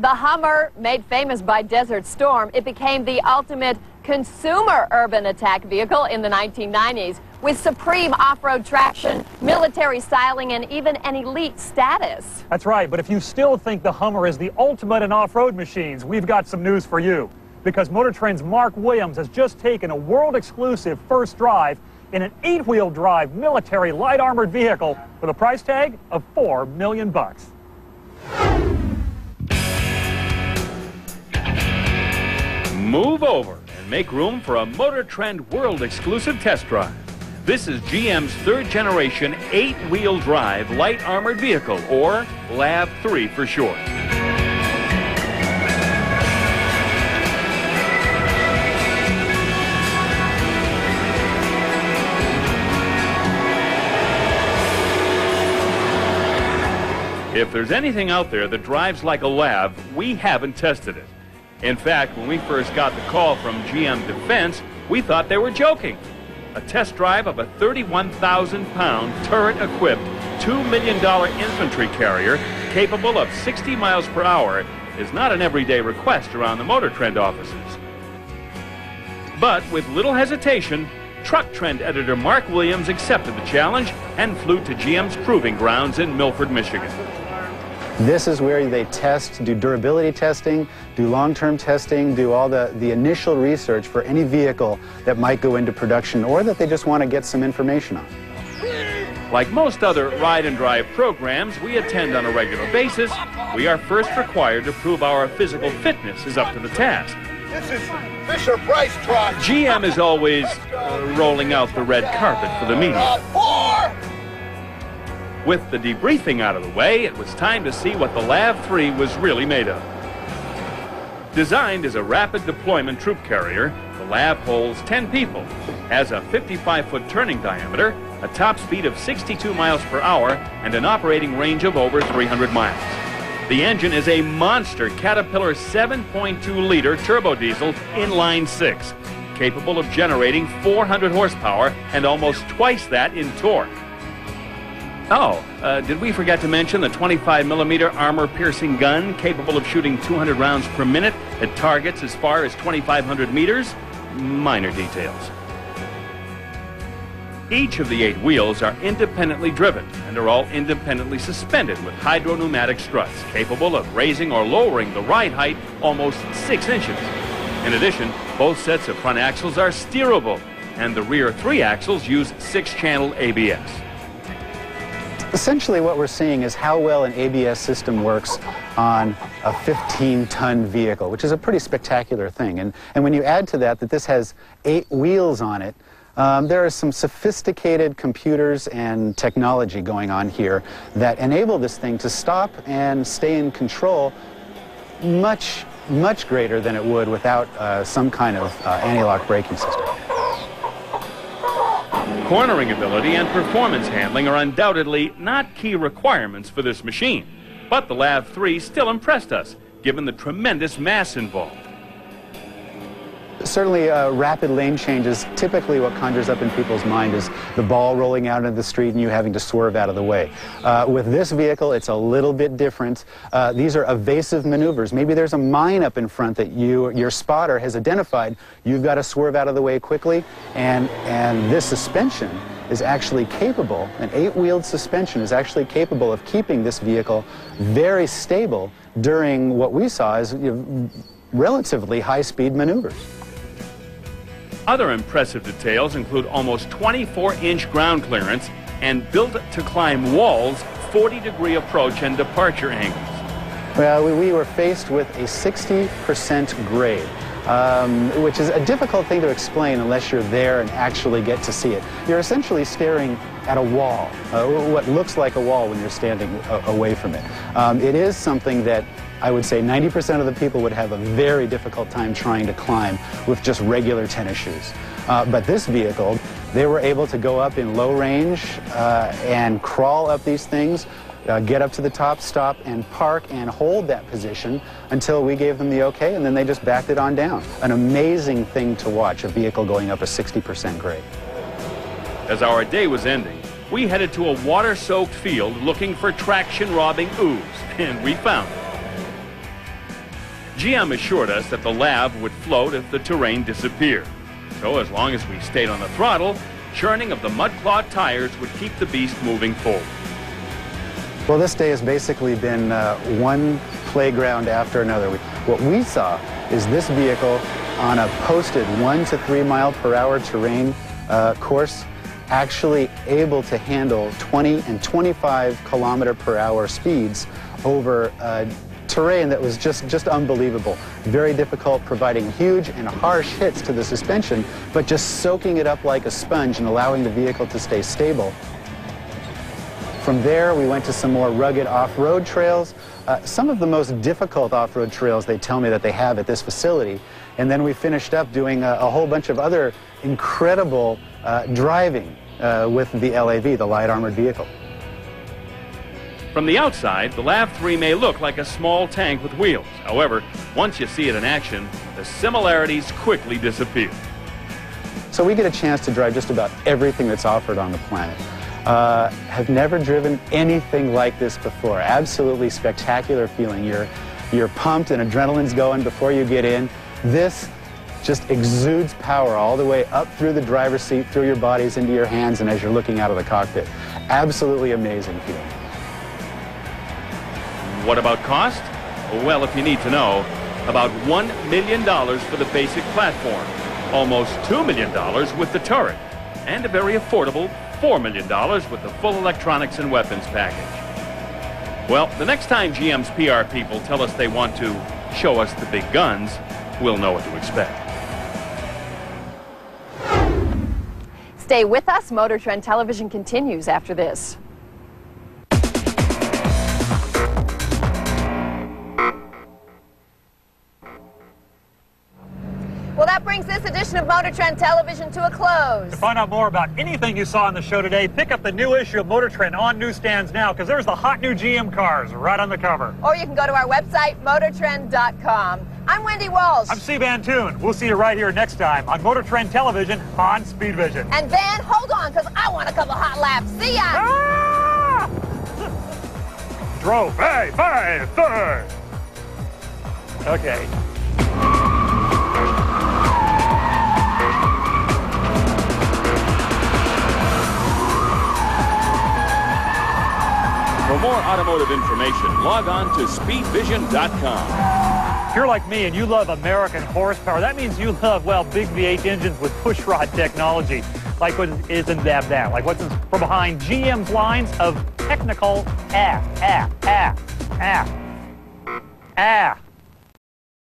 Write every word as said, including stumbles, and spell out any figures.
The Hummer, made famous by Desert Storm, it became the ultimate consumer urban attack vehicle in the nineteen nineties, with supreme off-road traction, military styling, and even an elite status. That's right, but if you still think the Hummer is the ultimate in off-road machines, we've got some news for you. Because Motor Trend's Mark Williams has just taken a world-exclusive first drive in an eight-wheel drive military light armored vehicle with a price tag of four million bucks. Move over and make room for a Motor Trend world-exclusive test drive. This is G M's third generation eight-wheel drive light armored vehicle, or LAV three for short. If there's anything out there that drives like a LAV, we haven't tested it. In fact, when we first got the call from G M Defense, we thought they were joking. A test drive of a thirty-one thousand pound turret-equipped two million dollar infantry carrier capable of sixty miles per hour is not an everyday request around the Motor Trend offices. But with little hesitation, Truck Trend editor Mark Williams accepted the challenge and flew to G M's proving grounds in Milford, Michigan. This is where they test, do durability testing, do long-term testing, do all the, the initial research for any vehicle that might go into production or that they just want to get some information on. Like most other ride and drive programs we attend on a regular basis, we are first required to prove our physical fitness is up to the task. This is Fisher Price truck. G M is always uh, rolling out the red carpet for the media. With the debriefing out of the way, it was time to see what the LAV three was really made of. Designed as a rapid deployment troop carrier, the LAV holds ten people, has a fifty-five foot turning diameter, a top speed of sixty-two miles per hour, and an operating range of over three hundred miles. The engine is a monster Caterpillar seven point two liter turbo diesel inline six, capable of generating four hundred horsepower and almost twice that in torque. Oh, uh, did we forget to mention the twenty-five millimeter armor-piercing gun capable of shooting two hundred rounds per minute at targets as far as twenty-five hundred meters? Minor details. Each of the eight wheels are independently driven and are all independently suspended with hydro-pneumatic struts capable of raising or lowering the ride height almost six inches. In addition, both sets of front axles are steerable, and the rear three axles use six-channel A B S. Essentially what we're seeing is how well an A B S system works on a fifteen ton vehicle, which is a pretty spectacular thing. And, and when you add to that that this has eight wheels on it, um, there are some sophisticated computers and technology going on here that enable this thing to stop and stay in control much, much greater than it would without uh, some kind of uh, anti-lock braking system. Cornering ability and performance handling are undoubtedly not key requirements for this machine, but the LAV three still impressed us, given the tremendous mass involved. Certainly, uh, rapid lane changes, typically what conjures up in people's mind is the ball rolling out into the street and you having to swerve out of the way. Uh, with this vehicle, it's a little bit different. Uh, these are evasive maneuvers. Maybe there's a mine up in front that you, your spotter has identified. You've got to swerve out of the way quickly, and, and this suspension is actually capable, an eight-wheeled suspension is actually capable of keeping this vehicle very stable during what we saw as you know, relatively high-speed maneuvers. Other impressive details include almost twenty-four inch ground clearance and built-to-climb walls, forty degree approach and departure angles. Well, we, we were faced with a sixty percent grade, um, which is a difficult thing to explain unless you're there and actually get to see it. You're essentially staring at a wall, uh, what looks like a wall when you're standing uh, away from it. Um, it is something that I would say ninety percent of the people would have a very difficult time trying to climb with just regular tennis shoes. Uh, but this vehicle, they were able to go up in low range uh, and crawl up these things, uh, get up to the top, stop, and park and hold that position until we gave them the okay, and then they just backed it on down. An amazing thing to watch, a vehicle going up a sixty percent grade. As our day was ending, we headed to a water-soaked field looking for traction-robbing ooze, and we found it. G M assured us that the Lav would float if the terrain disappeared. So as long as we stayed on the throttle, churning of the mud-clawed tires would keep the beast moving forward. Well, this day has basically been uh, one playground after another. What we saw is this vehicle on a posted one to three mile per hour terrain uh, course, actually able to handle twenty and twenty-five kilometer per hour speeds over uh, terrain that was just, just unbelievable. Very difficult, providing huge and harsh hits to the suspension, but just soaking it up like a sponge and allowing the vehicle to stay stable. From there, we went to some more rugged off-road trails, uh, some of the most difficult off-road trails they tell me that they have at this facility. And then we finished up doing a, a whole bunch of other incredible uh, driving uh, with the L A V, the Light Armored Vehicle. From the outside, the Lav three may look like a small tank with wheels. However, once you see it in action, the similarities quickly disappear. So we get a chance to drive just about everything that's offered on the planet. Uh, have never driven anything like this before. Absolutely spectacular feeling. You're, you're pumped and adrenaline's going before you get in. This just exudes power all the way up through the driver's seat, through your bodies, into your hands, and as you're looking out of the cockpit. Absolutely amazing feeling. What about cost? Well, if you need to know, about one million dollars for the basic platform, almost two million dollars with the turret, and a very affordable four million dollars with the full electronics and weapons package. Well, the next time G M's P R people tell us they want to show us the big guns, we'll know what to expect. Stay with us. Motor Trend Television continues after this. Well, that brings this edition of Motor Trend Television to a close. To find out more about anything you saw on the show today, pick up the new issue of Motor Trend on newsstands now, because there's the hot new G M cars right on the cover. Or you can go to our website, motor trend dot com. I'm Wendy Walsh. I'm Steve Van Toon. We'll see you right here next time on Motor Trend Television on Speed Vision. And Van, hold on, because I want a couple hot laps. See ya! Ah! Drove, hey, five, third. Okay. For more automotive information, log on to speed vision dot com. If you're like me and you love American horsepower, that means you love, well, big V eight engines with pushrod technology, like what is in that, that, like what's in, from behind G M's lines of technical ah, ah, ah, ah, ah.